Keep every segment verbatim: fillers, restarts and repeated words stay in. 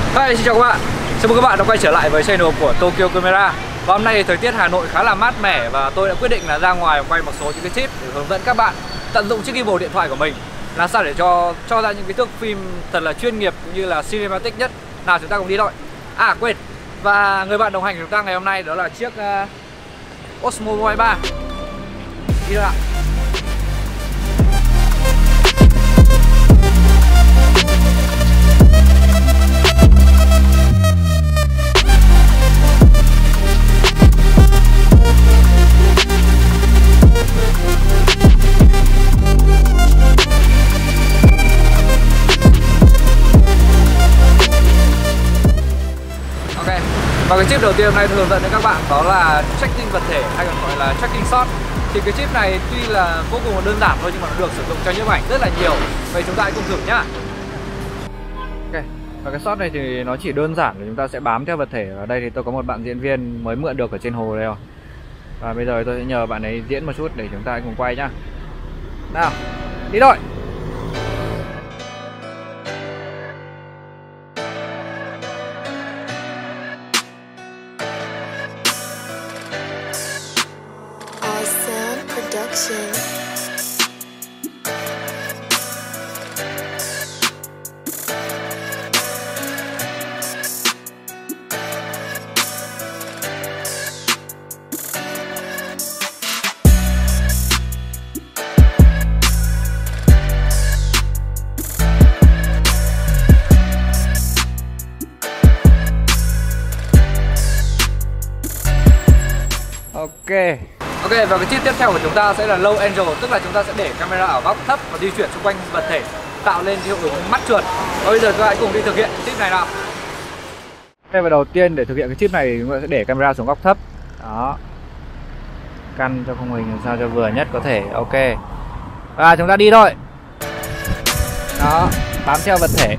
Hi, xin chào các bạn. Chào mừng các bạn đã quay trở lại với channel của Tokyo Camera. Và hôm nay thì thời tiết Hà Nội khá là mát mẻ và tôi đã quyết định là ra ngoài quay một số những cái tip để hướng dẫn các bạn tận dụng chiếc gimbal điện thoại của mình làm sao để cho cho ra những cái thước phim thật là chuyên nghiệp cũng như là cinematic nhất. Nào chúng ta cùng đi thôi. À quên. Và người bạn đồng hành của chúng ta ngày hôm nay đó là chiếc uh, Osmo Mobile ba. Đi thôi ạ. Và cái chip đầu tiên hôm nay tôi hướng dẫn đến các bạn đó là tracking vật thể hay còn gọi là tracking shot. Thì cái chip này tuy là vô cùng đơn giản thôi nhưng mà nó được sử dụng cho nhiếp ảnh rất là nhiều. Vậy chúng ta hãy cùng thử nhá. Ok. Và cái shot này thì nó chỉ đơn giản là chúng ta sẽ bám theo vật thể. Ở đây thì tôi có một bạn diễn viên mới mượn được ở trên hồ đây rồi. Và bây giờ tôi sẽ nhờ bạn ấy diễn một chút để chúng ta hãy cùng quay nhá. Nào, đi thôi. Production. Ok. Ok, và cái tip tiếp theo của chúng ta sẽ là low angle, tức là chúng ta sẽ để camera ở góc thấp và di chuyển xung quanh vật thể tạo lên hiệu ứng mắt trượt. Và bây giờ các bạn cùng đi thực hiện tip này nào. Ok, và đầu tiên để thực hiện cái tip này chúng ta sẽ để camera xuống góc thấp. Đó. Căn cho khung hình làm sao cho vừa nhất có thể. Ok. Và chúng ta đi thôi. Đó, bám theo vật thể.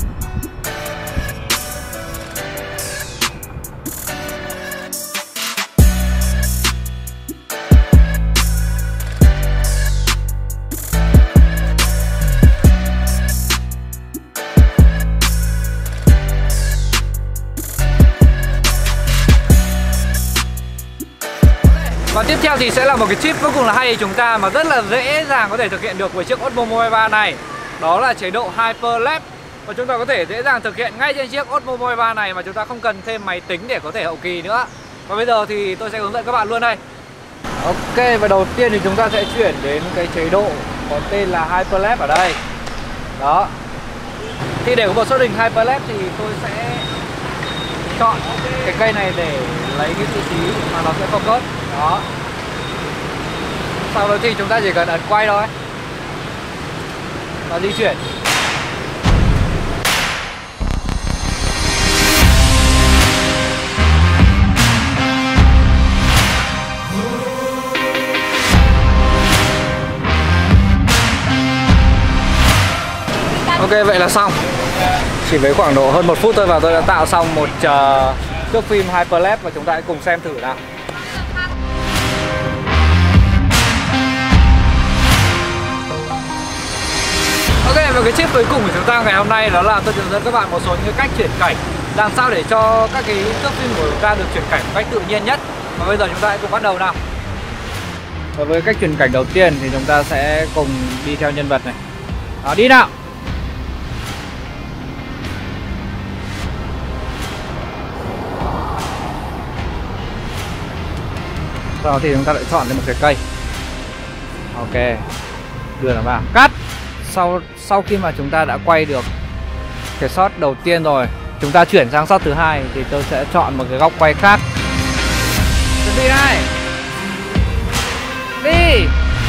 Và tiếp theo thì sẽ là một cái tip vô cùng là hay chúng ta mà rất là dễ dàng có thể thực hiện được với chiếc Osmo Mobile ba này. Đó là chế độ Hyperlapse. Và chúng ta có thể dễ dàng thực hiện ngay trên chiếc Osmo Mobile ba này mà chúng ta không cần thêm máy tính để có thể hậu kỳ nữa. Và bây giờ thì tôi sẽ hướng dẫn các bạn luôn đây. Ok, và đầu tiên thì chúng ta sẽ chuyển đến cái chế độ có tên là Hyperlapse ở đây. Đó. Thì để có một shot hình Hyperlapse thì tôi sẽ chọn cái cây này để lấy cái vị trí mà nó sẽ focus. Đó. Sau đó thì chúng ta chỉ cần ấn quay thôi và di chuyển. Ok, vậy là xong. Chỉ với khoảng độ hơn một phút thôi và tôi đã tạo xong một uh, thước phim Hyperlapse và chúng ta hãy cùng xem thử nào. Ok, và cái tip cuối cùng của chúng ta ngày hôm nay đó là tôi hướng dẫn các bạn một số những cái cách chuyển cảnh làm sao để cho các cái thước phim của chúng ta được chuyển cảnh một cách tự nhiên nhất. Và bây giờ chúng ta hãy cùng bắt đầu nào. Và với cách chuyển cảnh đầu tiên thì chúng ta sẽ cùng đi theo nhân vật này. Đó, đi nào. Sau đó thì chúng ta lại chọn lên một cái cây. Ok, đưa nó vào, cắt. Sau sau khi mà chúng ta đã quay được cái shot đầu tiên rồi, chúng ta chuyển sang shot thứ hai thì tôi sẽ chọn một cái góc quay khác. Chuẩn bị này. Đi.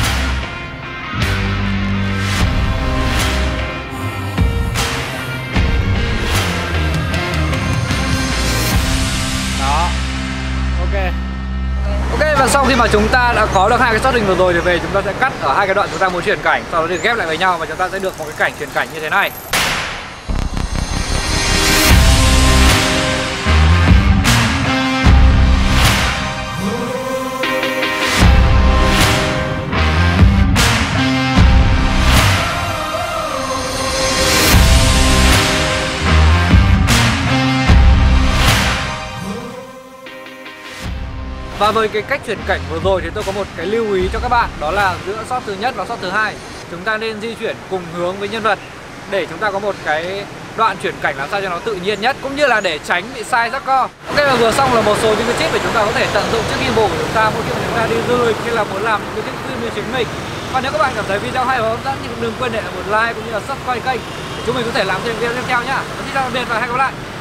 Đó. Ok. Ok, và sau khi mà chúng ta đã có được hai cái shot hình vừa rồi thì về chúng ta sẽ cắt ở hai cái đoạn chúng ta muốn chuyển cảnh, sau đó thì ghép lại với nhau và chúng ta sẽ được một cái cảnh chuyển cảnh như thế này. Và với cái cách chuyển cảnh vừa rồi thì tôi có một cái lưu ý cho các bạn. Đó là giữa shot thứ nhất và shot thứ hai, chúng ta nên di chuyển cùng hướng với nhân vật để chúng ta có một cái đoạn chuyển cảnh làm sao cho nó tự nhiên nhất, cũng như là để tránh bị sai rắc co. Ok, và vừa xong là một số những cái tip để chúng ta có thể tận dụng chiếc gimbal của chúng ta mỗi khi mà chúng ta đi du lịch hay là muốn làm những cái thước phim như chính mình. Và nếu các bạn cảm thấy video hay và hấp dẫn thì đừng quên để lại một like cũng như là subscribe kênh để chúng mình có thể làm thêm video tiếp theo nhá. Xin chào tạm biệt và hẹn gặp lại.